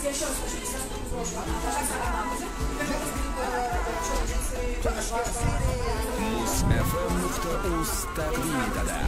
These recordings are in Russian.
FM.uz taqdimida.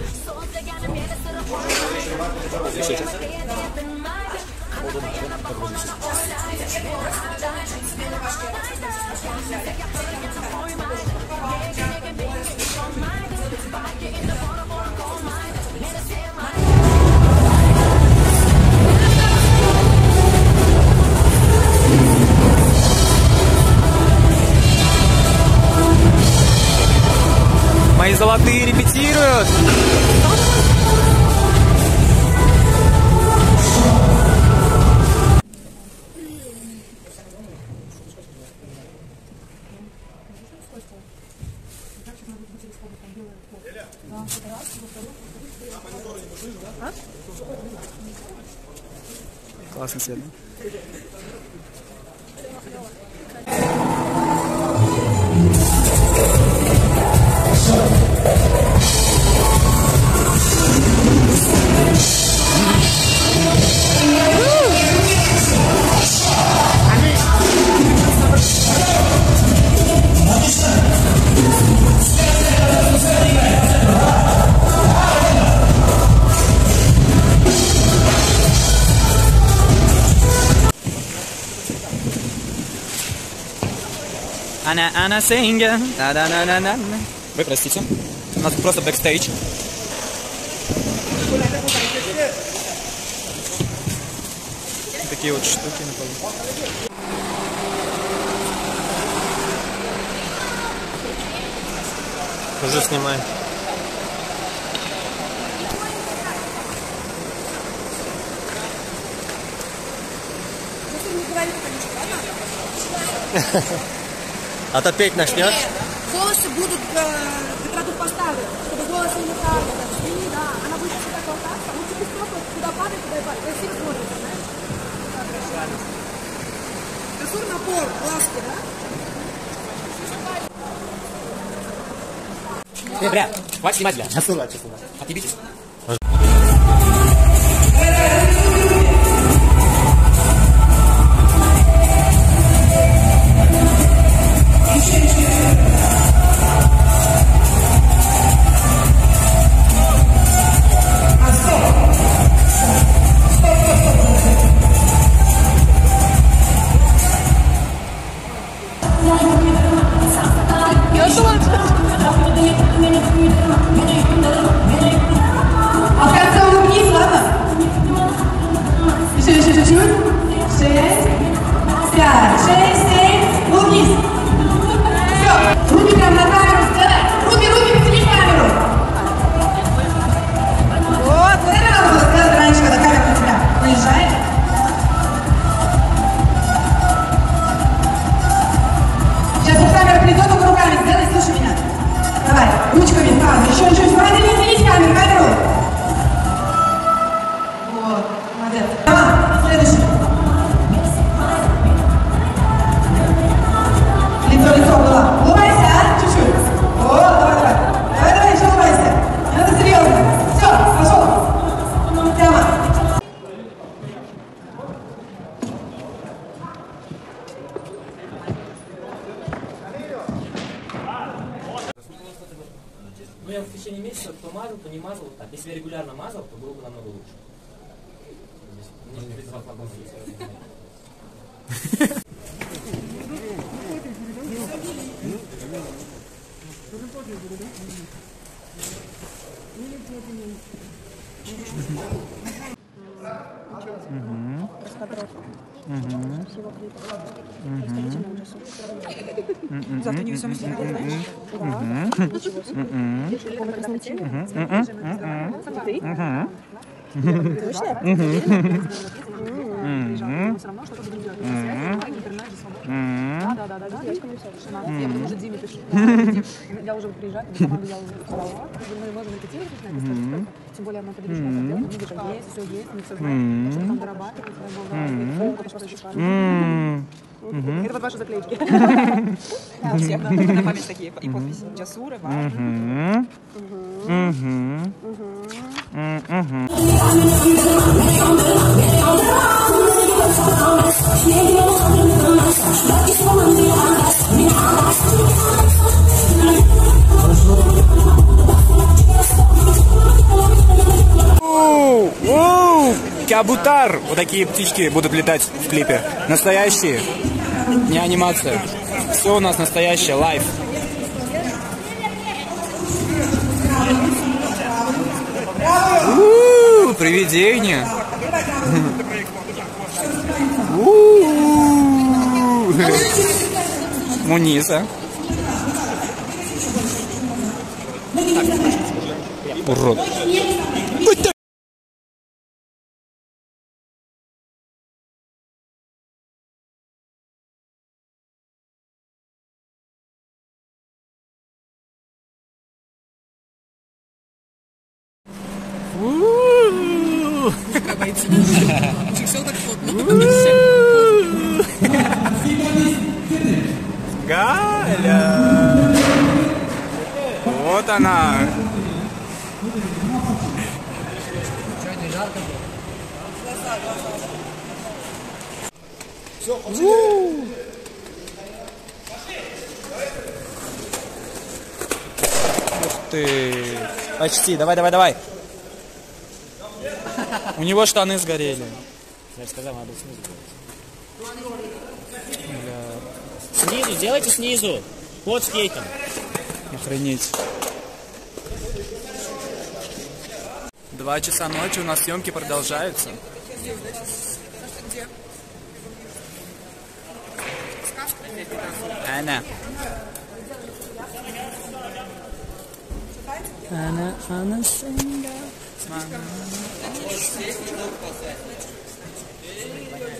Мои золотые репетируют. Классный свет. Она синга. Да-да-да-да-да. Вы простите. У нас просто бэкстейдж. Такие вот штуки на полу. Уже снимай. А то петь начнешь? Волосы будут к поставлю, чтобы волосы не падали. Да, она будет всегда болтаться, лучше без просто куда падает, туда и падает. Красиво смотрится, знаешь? Косур на пол, глазки, да? Бля, хватит снимать, бля. Отъебитесь. Ну, я в течение месяца то мазал, то не мазал. Так, если я регулярно мазал, то было бы намного лучше. Мне не призывал Завтра не весомость. Я уже Диме пишу. Я уже приезжаю, когда команда взяла слова. Мы можем репетировать на это. Тем более мы подвижем, мы видим, есть, все есть, мы все знаем, что там дорабатывать, это вот ваши заклеечки. У всех на память такие и подписи. Джасуры, важно. Кабутар! Вот такие птички будут летать в клипе. Настоящие. Не анимация. Все у нас настоящее, лайв. Привидение. Муниса. Урод. Галя! Вот она! Ух ты! Почти, давай, давай, давай! У него штаны сгорели. Я же сказал, надо снизу делать. Снизу, сделайте снизу. Под скейтом. Охренеть. 2 часа ночи, у нас съемки продолжаются. Она. Она синга.